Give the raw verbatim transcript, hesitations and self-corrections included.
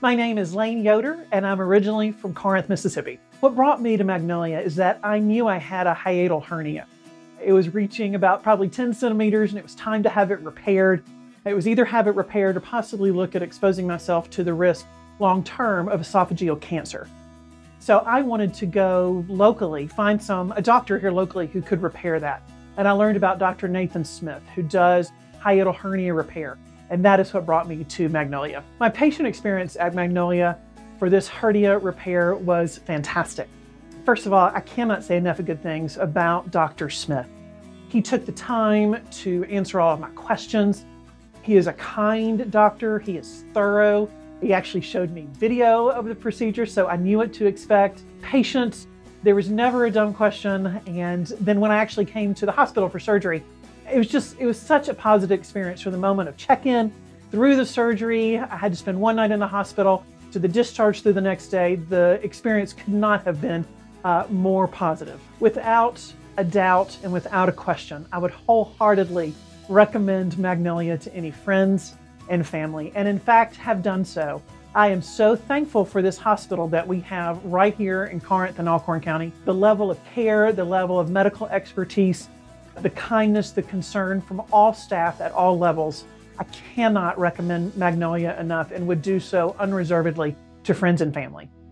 My name is Lane Yoder, and I'm originally from Corinth, Mississippi. What brought me to Magnolia is that I knew I had a hiatal hernia. It was reaching about probably ten centimeters, and it was time to have it repaired. It was either have it repaired or possibly look at exposing myself to the risk long-term of esophageal cancer. So I wanted to go locally, find some a doctor here locally who could repair that. And I learned about Doctor Nathan Smith, who does hiatal hernia repair. And that is what brought me to Magnolia. My patient experience at Magnolia for this hernia repair was fantastic. First of all, I cannot say enough of good things about Doctor Smith. He took the time to answer all of my questions. He is a kind doctor. He is thorough. He actually showed me video of the procedure, so I knew what to expect. Patient, there was never a dumb question. And then when I actually came to the hospital for surgery, it was just, it was such a positive experience from the moment of check-in through the surgery. I had to spend one night in the hospital to the discharge through the next day. The experience could not have been uh, more positive. Without a doubt and without a question, I would wholeheartedly recommend Magnolia to any friends and family, and in fact have done so. I am so thankful for this hospital that we have right here in Corinth and Alcorn County. The level of care, the level of medical expertise, the kindness, the concern from all staff at all levels. I cannot recommend Magnolia enough and would do so unreservedly to friends and family.